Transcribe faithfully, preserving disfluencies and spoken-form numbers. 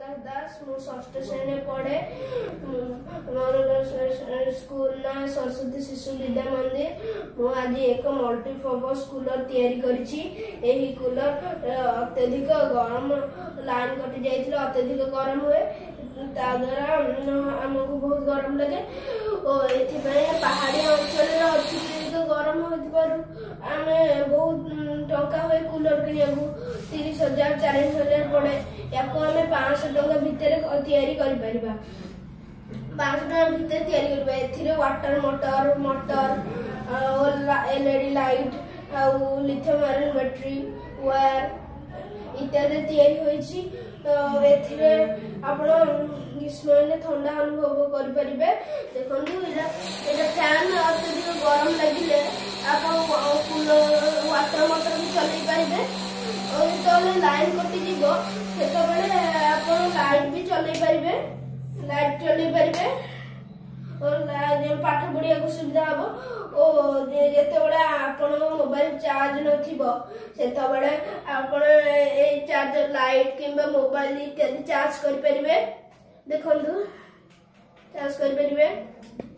विकास दास मु षष्ठ श्रेणी पढ़े मोर स्कूल ना सरस्वती शिशु विद्या मंदिर मु आज एक मल्टीपर्पज कूलर तैयारी करिछि। एही कूलर अत्यधिक गरम लाइन कटि जाइथिले अत्यधिक गरम हुए ता द्वारा हमको बहुत गरम लगे और एथिपाई पहाड़ी अंचल अत्यधिक गरम होइथिबारु आमे बहुत टंका हुए कूलर किनियाकू तीस हजार चालीस हजार पड़े या पाँच सौ टका भितर तैयारी कर परिबा पाँच सौ टका भितर तैयारी करबा एथिरे water motor motor LED light आ लिथियम आयरन बैटरी वायर इत्यादि तैयारी होईछि। तो एथिरे आपण ग्रीष्म ठंडा अनुभव कर परिबे। देखंतु एटा एटा फैन अत्यधिक गरम लगिले आपण कूलर वाटर मोटर भी चलाई परिबे और तो लाइन कटि जीवो सेतबेले आपण लाइट भी चलाई परिबे लाइट चलाई परिबे और पाठ पढ़िया को सुविधा हबो ओ जेतेबेले आपण मोबाइल चार्ज नथिबो सेतबेले आपण ए चार्जर लाइट किंबा मोबाइल इत्यादि चार्ज कर परिबे। देखंतु चार्ज कर परिबे।